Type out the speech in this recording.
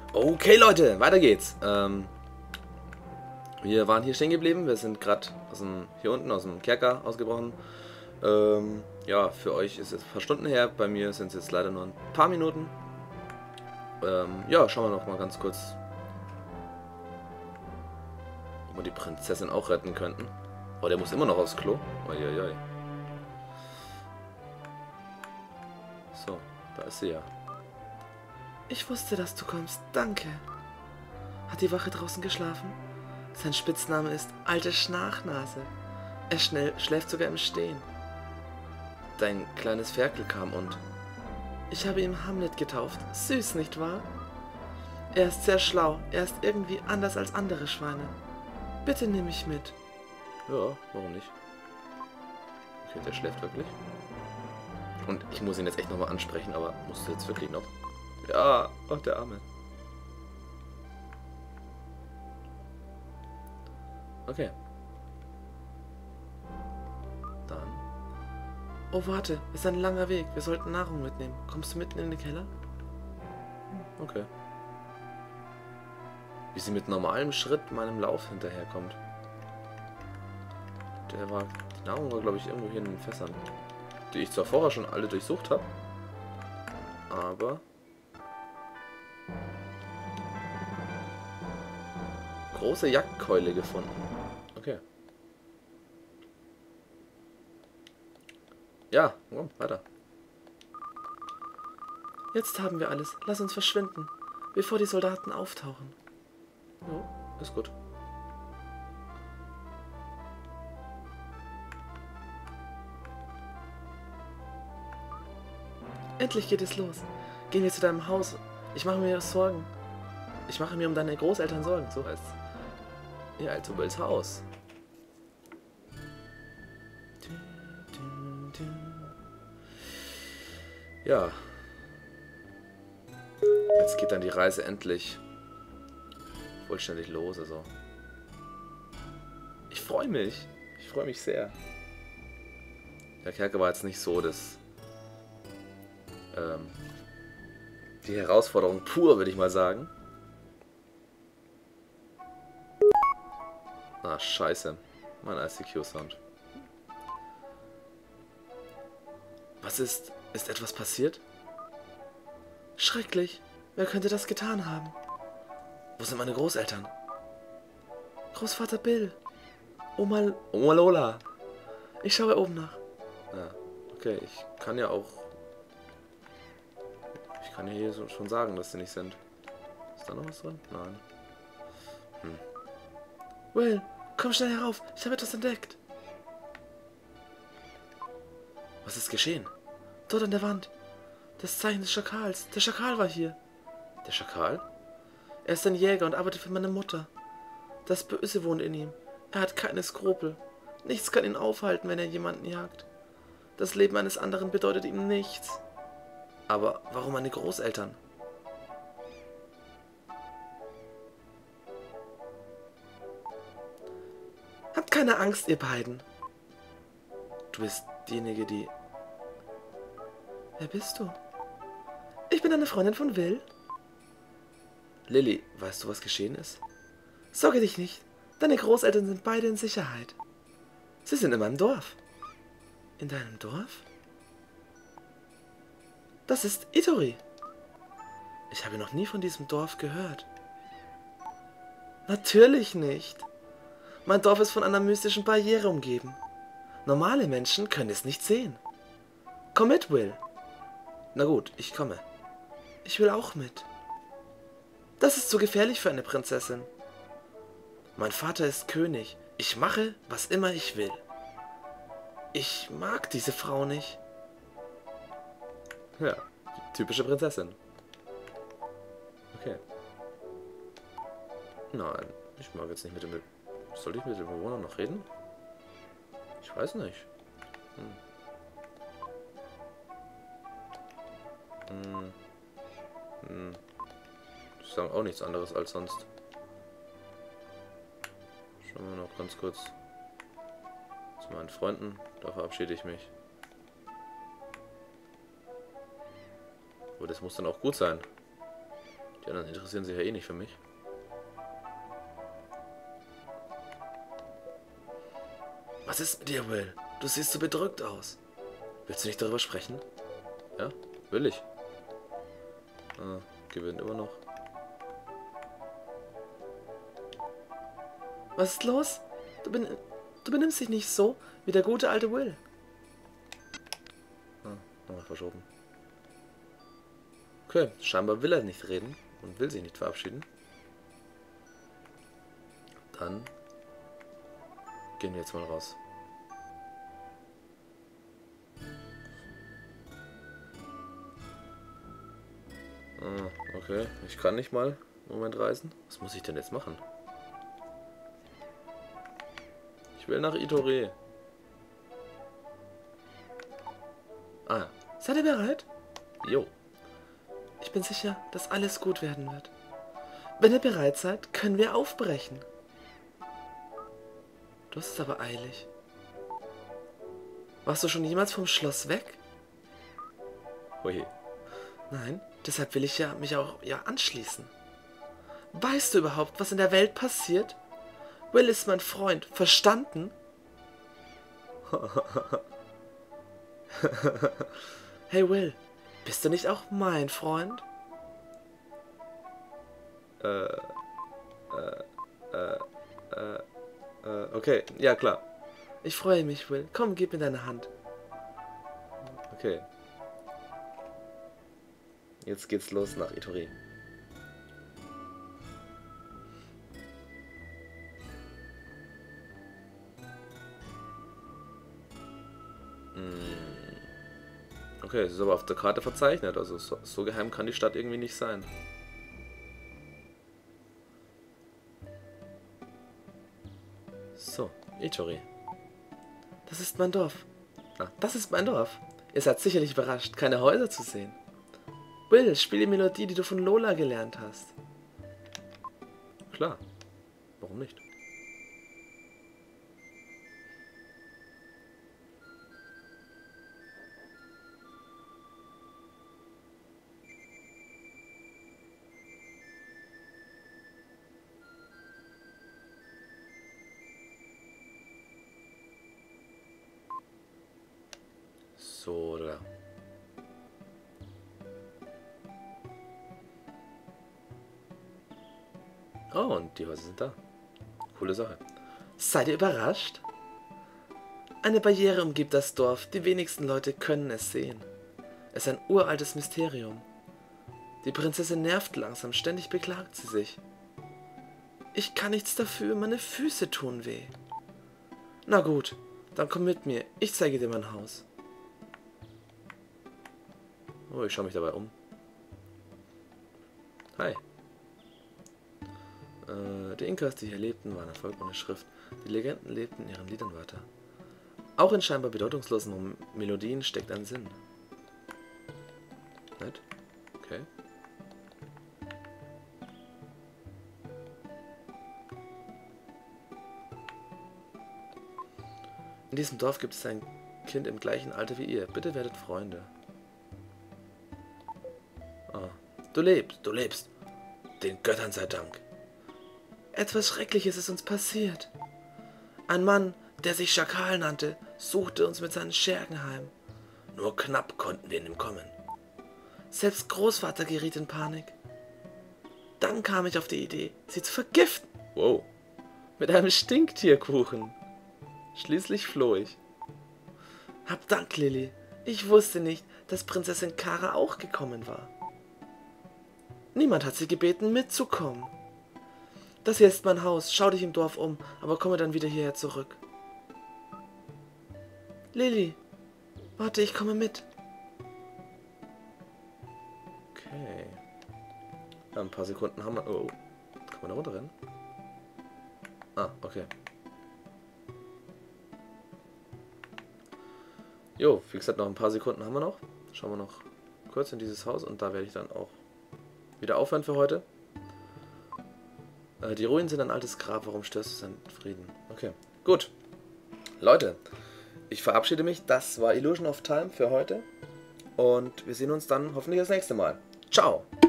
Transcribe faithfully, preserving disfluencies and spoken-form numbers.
Okay, Leute, weiter geht's. Ähm, wir waren hier stehen geblieben. Wir sind gerade aus dem, hier unten aus dem Kerker ausgebrochen. Ähm, ja, für euch ist es ein paar Stunden her. Bei mir sind es jetzt leider nur ein paar Minuten. Ähm, ja, schauen wir noch mal ganz kurz, ob wir die Prinzessin auch retten könnten. Oh, der muss immer noch aufs Klo. Uiuiui. So, da ist sie ja. Ich wusste, dass du kommst. Danke. Hat die Wache draußen geschlafen? Sein Spitzname ist Alte Schnachnase. Er schnell schläft sogar im Stehen. Dein kleines Ferkel kam und... Ich habe ihn Hamlet getauft. Süß, nicht wahr? Er ist sehr schlau. Er ist irgendwie anders als andere Schweine. Bitte nimm mich mit. Ja, warum nicht? Okay, der schläft wirklich. Und ich muss ihn jetzt echt nochmal ansprechen, aber musst du jetzt wirklich noch? Ja, oh, der Arme. Okay. Dann. Oh, warte. Es ist ein langer Weg. Wir sollten Nahrung mitnehmen. Kommst du mitten in den Keller? Okay. Wie sie mit normalem Schritt meinem Lauf hinterherkommt. Der war. Die Nahrung war, glaube ich, irgendwo hier in den Fässern. Die ich zwar vorher schon alle durchsucht habe. Aber. Große Jagdkeule gefunden. Okay. Ja, komm, weiter. Jetzt haben wir alles. Lass uns verschwinden, bevor die Soldaten auftauchen. Oh, ist gut. Endlich geht es los. Gehen wir zu deinem Haus. Ich mache mir Sorgen. Ich mache mir um deine Großeltern Sorgen. So heißt's. Ja, also Bills Haus. Ja. Jetzt geht dann die Reise endlich vollständig los. Also. Ich freue mich. Ich freue mich sehr. Der Kerker war jetzt nicht so das. Ähm, die Herausforderung pur, würde ich mal sagen. Ah, scheiße. Mein I C Q-Sound. Was ist... Ist etwas passiert? Schrecklich. Wer könnte das getan haben? Wo sind meine Großeltern? Großvater Bill. Oma... Oma Lola. Ich schaue oben nach. Ja, okay. Ich kann ja auch... Ich kann ja hier so schon sagen, dass sie nicht sind. Ist da noch was drin? Nein. Hm. Will, komm schnell herauf. Ich habe etwas entdeckt. Was ist geschehen? Dort an der Wand. Das Zeichen des Schakals. Der Schakal war hier. Der Schakal? Er ist ein Jäger und arbeitet für meine Mutter. Das Böse wohnt in ihm. Er hat keine Skrupel. Nichts kann ihn aufhalten, wenn er jemanden jagt. Das Leben eines anderen bedeutet ihm nichts. Aber warum meine Großeltern? Habt keine Angst, ihr beiden. Du bist diejenige, die... Wer bist du? Ich bin eine Freundin von Will. Lilly, weißt du, was geschehen ist? Sorge dich nicht. Deine Großeltern sind beide in Sicherheit. Sie sind in meinem Dorf. In deinem Dorf? Das ist Ittori. Ich habe noch nie von diesem Dorf gehört. Natürlich nicht. Mein Dorf ist von einer mystischen Barriere umgeben. Normale Menschen können es nicht sehen. Komm mit, Will. Na gut, ich komme. Ich will auch mit. Das ist zu gefährlich für eine Prinzessin. Mein Vater ist König. Ich mache, was immer ich will. Ich mag diese Frau nicht. Ja, typische Prinzessin. Okay. Nein, ich mag jetzt nicht mit dem... Soll ich mit dem Bewohner noch reden? Ich weiß nicht. Hm. Hm. Hm. Ich sage auch nichts anderes als sonst. Schauen wir noch ganz kurz zu meinen Freunden. Da verabschiede ich mich. Aber das muss dann auch gut sein. Die Die anderen interessieren sich ja eh nicht für mich. Was ist mit dir, Will? Du siehst so bedrückt aus. Willst du nicht darüber sprechen? Ja, will ich. Ah, gewinnt immer noch. Was ist los? Du, ben du benimmst dich nicht so wie der gute alte Will. Ah, nochmal verschoben. Okay, scheinbar will er nicht reden und will sich nicht verabschieden. Dann gehen wir jetzt mal raus. Ah, okay, ich kann nicht mal im Moment reisen. Was muss ich denn jetzt machen? Ich will nach Itore. Ah, Seid ihr bereit? jo. Ich bin sicher, dass alles gut werden wird. Wenn ihr bereit seid, können wir aufbrechen. Du hast es aber eilig. Warst du schon jemals vom Schloss weg? Hui. Nein, deshalb will ich ja mich auch ja anschließen. Weißt du überhaupt, was in der Welt passiert? Will ist mein Freund, verstanden? Hey Will, bist du nicht auch mein Freund? Äh, äh, äh, äh, äh, okay, ja klar. Ich freue mich, Will. Komm, gib mir deine Hand. Okay. Jetzt geht's los nach Itore. Okay, es ist aber auf der Karte verzeichnet, also so, so geheim kann die Stadt irgendwie nicht sein. So, Itore. Das ist mein Dorf. Ah. Das ist mein Dorf. Ihr seid sicherlich überrascht, keine Häuser zu sehen. Will, spiel die Melodie, die du von Lola gelernt hast. Klar, warum nicht? So, da. Oh, und die Häuser sind da. Coole Sache. Seid ihr überrascht? Eine Barriere umgibt das Dorf, die wenigsten Leute können es sehen. Es ist ein uraltes Mysterium. Die Prinzessin nervt langsam, ständig beklagt sie sich. Ich kann nichts dafür, meine Füße tun weh. Na gut, dann komm mit mir, ich zeige dir mein Haus. Oh, ich schaue mich dabei um. Hi. Äh, die Inkas, die hier lebten, waren ein Volk ohne Schrift. Die Legenden lebten in ihren Liedern weiter. Auch in scheinbar bedeutungslosen Melodien steckt ein Sinn. Nett? Okay. In diesem Dorf gibt es ein Kind im gleichen Alter wie ihr. Bitte werdet Freunde. Ah. Du lebst, du lebst. Den Göttern sei Dank. Etwas Schreckliches ist uns passiert. Ein Mann, der sich Schakal nannte, suchte uns mit seinen Schergen heim. Nur knapp konnten wir in ihm kommen. Selbst Großvater geriet in Panik. Dann kam ich auf die Idee, sie zu vergiften. Wow. Mit einem Stinktierkuchen. Schließlich floh ich. Hab Dank, Lilly. Ich wusste nicht, dass Prinzessin Kara auch gekommen war. Niemand hat sie gebeten, mitzukommen. Das hier ist mein Haus. Schau dich im Dorf um, aber komme dann wieder hierher zurück. Lilly, warte, ich komme mit. Okay. Ja, ein paar Sekunden haben wir... Oh, kann man da runterrennen? Ah, okay. Jo, wie gesagt, noch ein paar Sekunden haben wir noch. Schauen wir noch kurz in dieses Haus und da werde ich dann auch wieder aufhören für heute. Äh, die Ruinen sind ein altes Grab, warum störst du seinen Frieden? Okay, gut. Leute, ich verabschiede mich. Das war Illusion of Time für heute. Und wir sehen uns dann hoffentlich das nächste Mal. Ciao!